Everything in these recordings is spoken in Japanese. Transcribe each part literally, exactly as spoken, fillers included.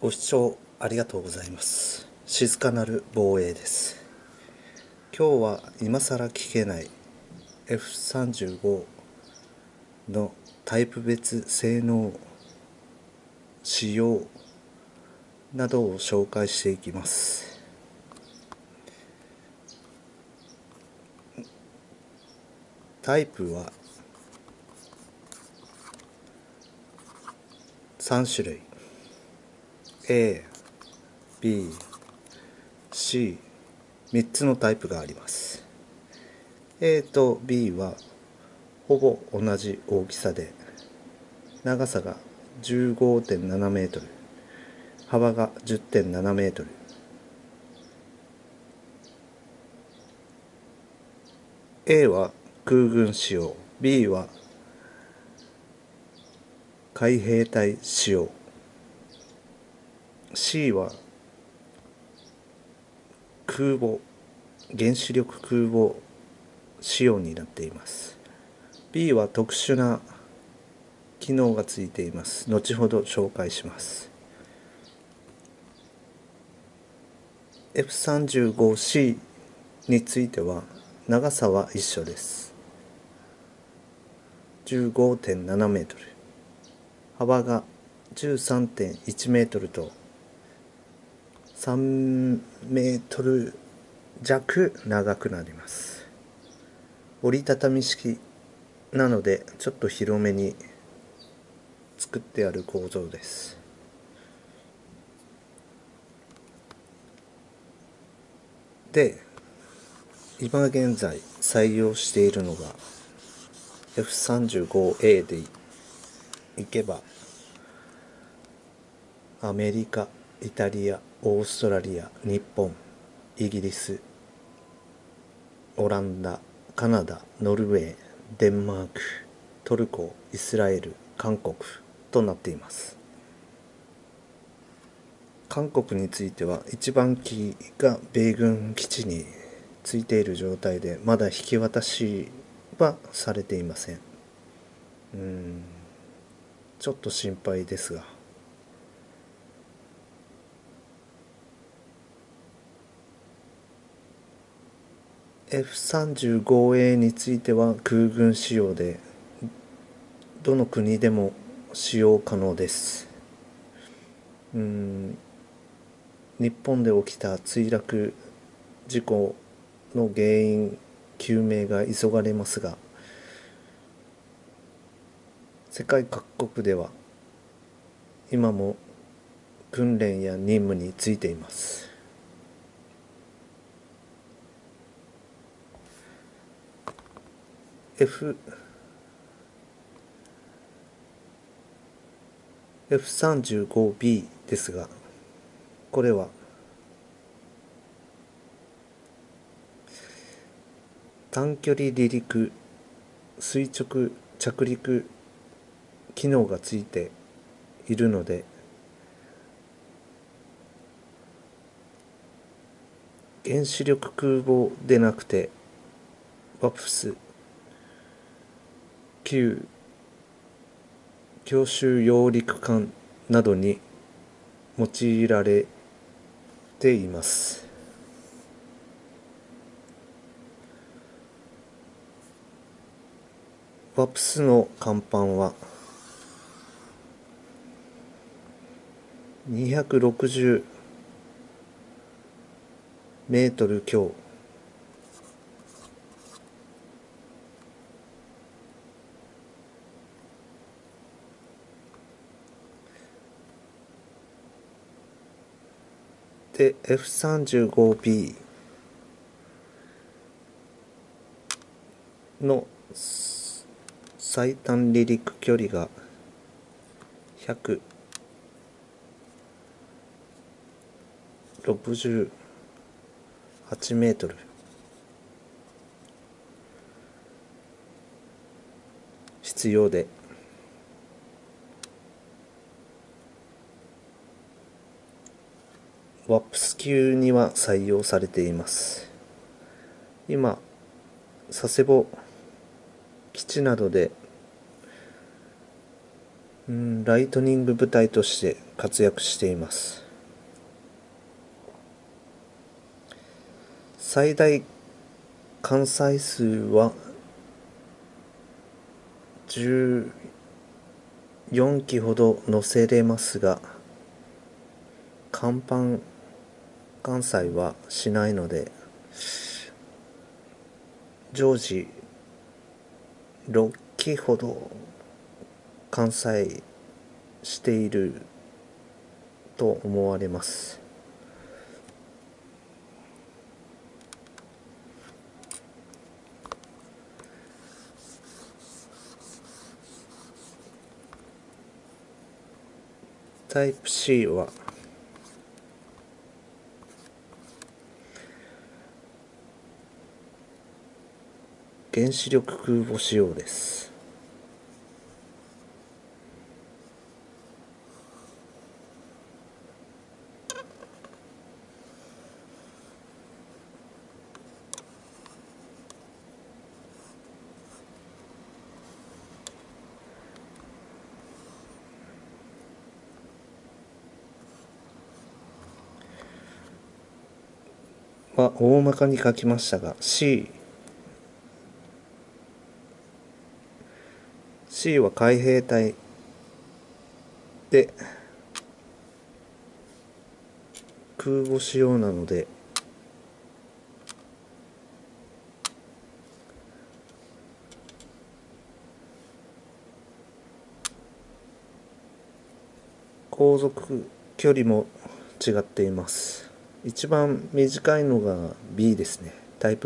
ご視聴ありがとうございます。静かなる防衛です。今日は今更聞けない エフさんじゅうご のタイプ別性能、仕様などを紹介していきます。タイプはさん種類 A、B、C、みっつのタイプがあります。 A と B はほぼ同じ大きさで、長さが じゅうごてんななメートル、幅が じゅってんななメートル。A は空軍仕様、B は海兵隊仕様、C は空母、原子力空母仕様になっています。 B は特殊な機能がついています。後ほど紹介します。 エフさんじゅうごシー については長さは一緒です。 じゅうごてんななメートル、幅が じゅうさんてんいちメートルとさんメートル弱長くなります。折りたたみ式なのでちょっと広めに作ってある構造です。で、今現在採用しているのが エフさんじゅうごエー でいけば、アメリカ、イタリア、オーストラリア、日本、イギリス、オランダ、カナダ、ノルウェー、デンマーク、トルコ、イスラエル、韓国となっています。韓国については一番機が米軍基地についている状態で、まだ引き渡しはされていません。うーんちょっと心配ですが、エフさんじゅうごエー については空軍仕様で、どの国でも使用可能です。うーん日本で起きた墜落事故の原因究明が急がれますが、世界各国では今も訓練や任務についています。 Fエフさんじゅうごビー ですが、これは短距離離陸、垂直着陸機能がついているので、原子力空母でなくてワプス、旧強襲揚陸艦などに用いられています。ワプスの甲板はにひゃくろくじゅうメートル強、で エフさんじゅうごビー の最短離陸距離がひゃくろくじゅうはちメートル必要で、ワップス級には採用されています。今佐世保基地などでうんライトニング部隊として活躍しています。最大艦載数はじゅうよんきほど載せれますが、甲板艦載はしないので、常時ろっきほど艦載していると思われます。タイプ C は原子力空母仕様です。は大まかに書きましたが、 C C は海兵隊で空母仕様なので、航続距離も違っています。一番短いのが B ですね。タイプ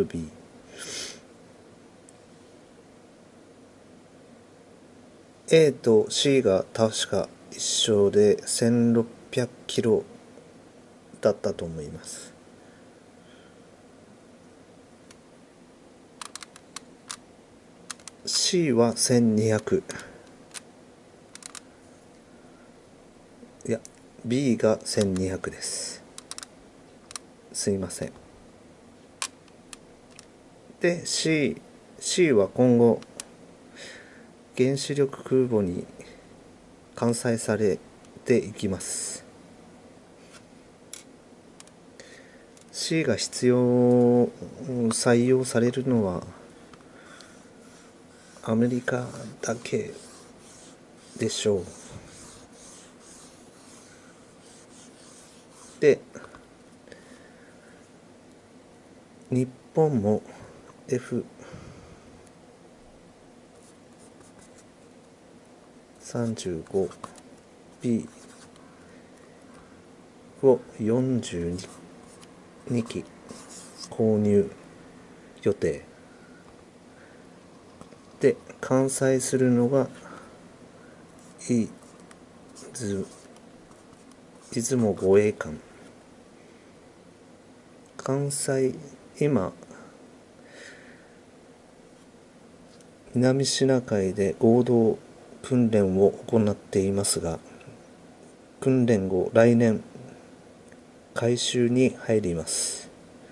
B。A と C が確か一緒でせんろっぴゃくキロだったと思います。C はせんにひゃく。いや、B がせんにひゃくです。すいません。で、C、C は今後、原子力空母に艦載されていきます。C が必要、採用されるのはアメリカだけでしょう。で、日本も エフさんじゅうごビー をよんじゅうにき購入予定で、艦載するのがいず出雲護衛艦。艦載、今南シナ海で合同訓練を行っていますが、訓練後来年改修に入ります。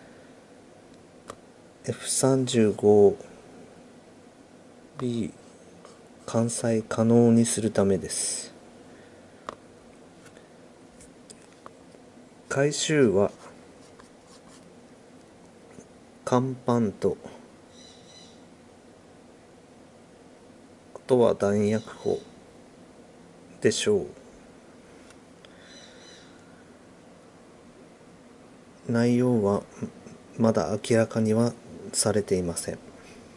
エフさんじゅうごビー 艦載可能にするためです。改修は甲板と、あとは弾薬庫でしょう。内容はまだ明らかにはされていません。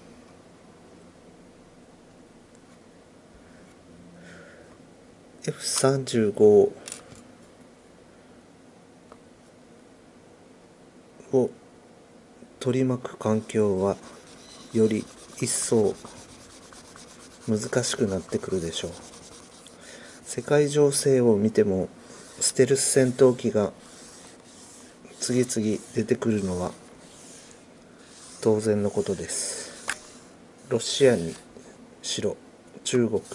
エフさんじゅうご を取り巻く環境はより一層難しくなってくるでしょう。世界情勢を見ても、ステルス戦闘機が次々出てくるのは当然のことです。ロシアにしろ、中国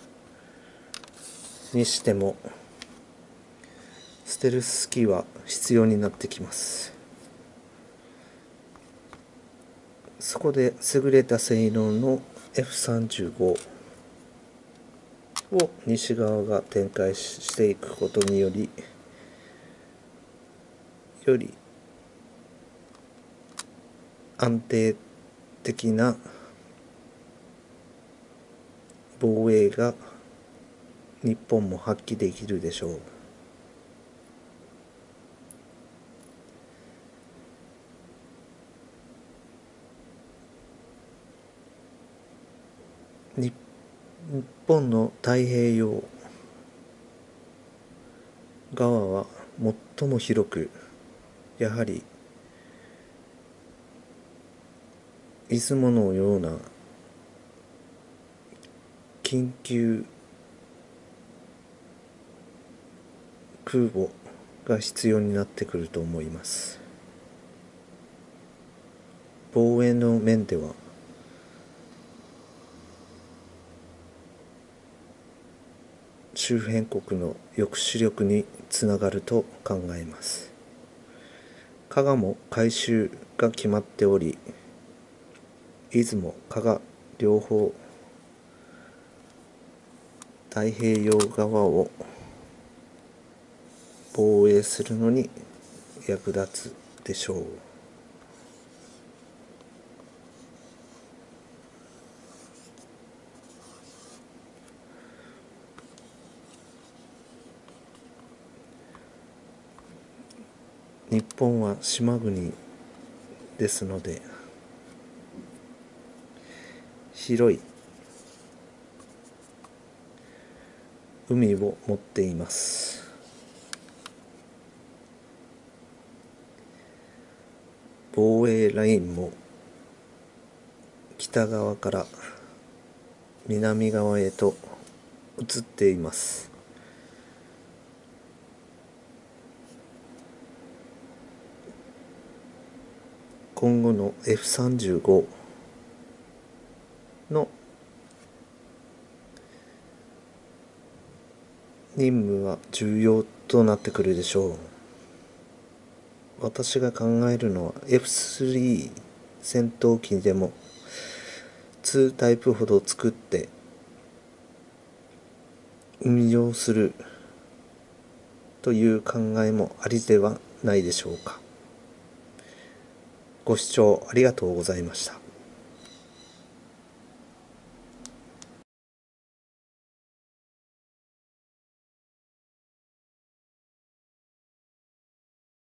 にしてもステルス機は必要になってきます。そこで優れた性能の エフさんじゅうごを西側が展開していくことによりより安定的な防衛が日本も発揮できるでしょう。日本の太平洋側は最も広く、やはり出雲のような緊急空母が必要になってくると思います。防衛の面では周辺国の抑止力につながると考えます。加賀も改修が決まっており、出雲、加賀両方太平洋側を防衛するのに役立つでしょう。日本は島国ですので、広い海を持っています。防衛ラインも北側から南側へと移っています。今後の エフさんじゅうご の任務は重要となってくるでしょう。私が考えるのは エフスリー 戦闘機でもにタイプほど作って運用するという考えもありではないでしょうか。ご視聴ありがとうございました。